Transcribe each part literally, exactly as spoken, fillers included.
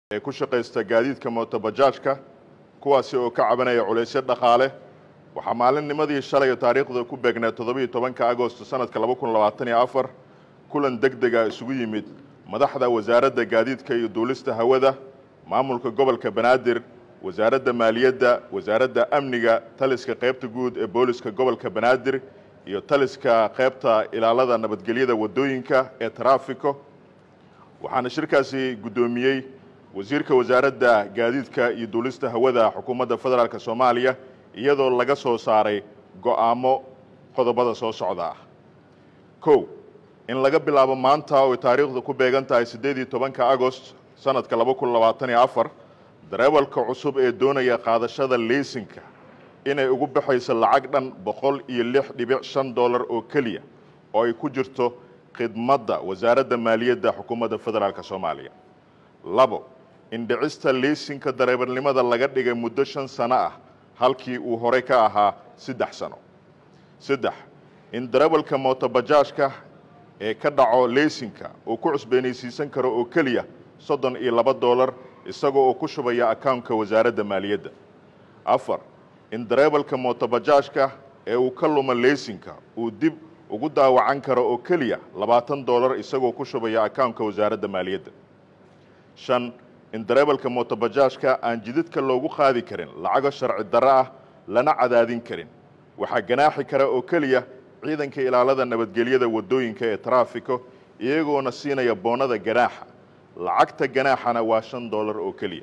ee ku shaqeysta gaadiidka mootobajaajka kuwaasi oo ka cabanaya culeysyo dhaqaale waxa maalinnimadii shalay taariikhda ku beegnaa toddoba iyo tobanka Agoosto sanadka laba kun labaatan iyo afar kulan degdeg ah isugu yimid madaxda wasaaradda gaadiidka iyo duulista hawada maamulka gobolka Banaadir wasaaradda maaliyadda wasaaradda amniga taliska qaybta guud ee booliska gobolka Banaadir iyo taliska qaybta ilaalada nabadgelyada wadooyinka ee traafiko waxaana shirkaasi gudoomiyay wasiirka wasaaradda gaadiidka iyo duulista hawada xukuumadda federaalka Soomaaliya iyadoo laga soo saaray go'aamo qodobada soo socda kow in laga bilaabo maanta oo taariikhdu ku beegan tahay siddeed iyo tobanka Agoost sanadka laba kun labaatan iyo afar darawalka cusub ee doonaya qaadashada laysanka inay ugu baxayso lacag dhan boqol iyo lix dhibic shan dollar oo kaliya oo ay ku jirto khidmadda wasaaradda maaliyadda xukuumadda federaalka Soomaaliya labo in dhicista laysanka darawalnimada laga dhigay muddo shan sano ah halkii uu hore ka ahaa saddex sano saddex in darawalka mootobajaajka ee ka dhaco laysanka uu ku cusboonaysiisan karo oo kaliya soddon iyo laba dollar isagoo ku shubaya account-ka wasaaradda maaliyadda afar in darawalka mootobajaajka ee uu ka luma laysanka uu dib ugu daawacan karo oo kaliya labaatan dollar isagoo ku shubaya account-ka wasaaradda maaliyadda shan in darawalka mootobajaajka aan jidadka loogu qaadi karin lacago sharci darro ah lana cadaadin karin waxa ganaaxi kara oo kaliya ciidanka ilaalada nabadgelyada wadooyinka ee traafiko iyagoona siinaya boonada ganaaxa lacagta ganaaxana waa shan dollar oo kaliya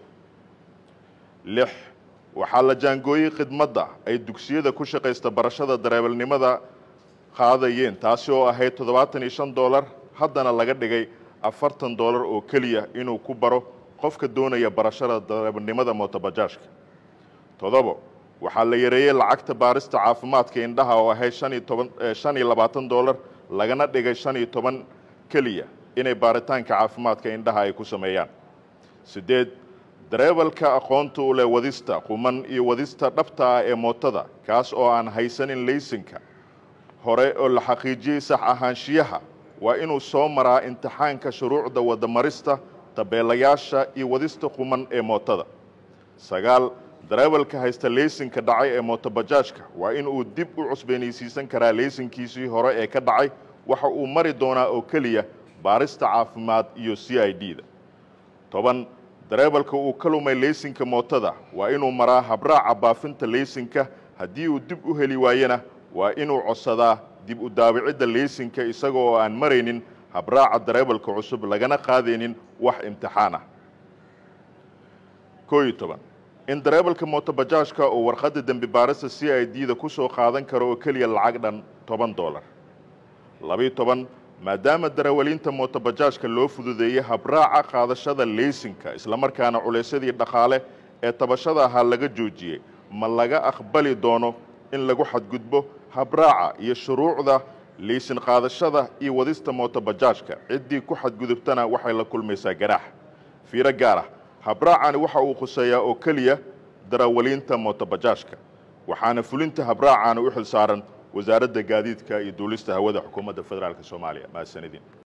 lix waxaa la jaangooyay khidmadda ay dugsiyada ku shaqeysta barashada darawalnimada qaadayeen taasi oo ahayd toddobaatan iyo shan dollar haddana laga dhigay afartan dollar oo kaliya inuu ku baro qofka doonaya barashada darawalnimada mootobajaajka toddoba waxaa la yareeyay lacagta baarista caafimaadka indhaha oo ahayd shan iyo labaatan dollar lagana dhigay shan iyo toban kaliya inay baaritaanka caafimaadka indhaha ay ku sameeyaan sideed darawalka aqoonta u leh wadista quman iyo wadista dhabta ah ee mootada kaas oo aan haysanin laysanka hore oo la xaqiijiyay sax ahaanshiyaha waa inuu soo maraa imtixaanka shuruucda wadamarista tabeelayaasha iyo wadista quman ee mootada sagaal darawalka haysta laysanka dhacay ee mootobajaajka waa inuu dib u cusboonaysiisan karaa laysankiisii hore ee ka dhacay waxa uu mari doonaa oo kaliya baarista caafimaad iyo C I D da toban darawalka uu ka lumay laysanka mootada waa inuu maraa habraaca baafinta laysanka haddii uu dib u heli waayana waa inuu codsadaa dib u daawicidda laysanka isagoo oo aan maraynin habraaca darawalka cusub lagana qaadaynin wax imtixaan ah kow iyo toban in darawalka mootobajaajka uu warqadda dambi baarista C I D da ku soo qaadan karo oo kaliya lacag dhan toban dollar laba iyo toban maadaama darawaliinta mootobajaajka loo fududeeyay habraaca qaadashada laysanka isla markaana culeysadii dhaqaale ee tabashada ahaa laga joojiyay ma laga aqbali doono in lagu xadgudbo habraaca iyo shuruucda laysan qaadashada iyo wadista mootobajaajka ciddii ku xadgudubtana waxay la kulmaysaa ganaax fiiro gaar ah habraacani waxa uu khuseeyaa oo kaliya darawaliinta mootobajaajka waxaana fulinta habraacani u xil saaran wasaaradda gaadiidka iyo duulista hawada xukuumadda federaalka Soomaaliya ma sanadin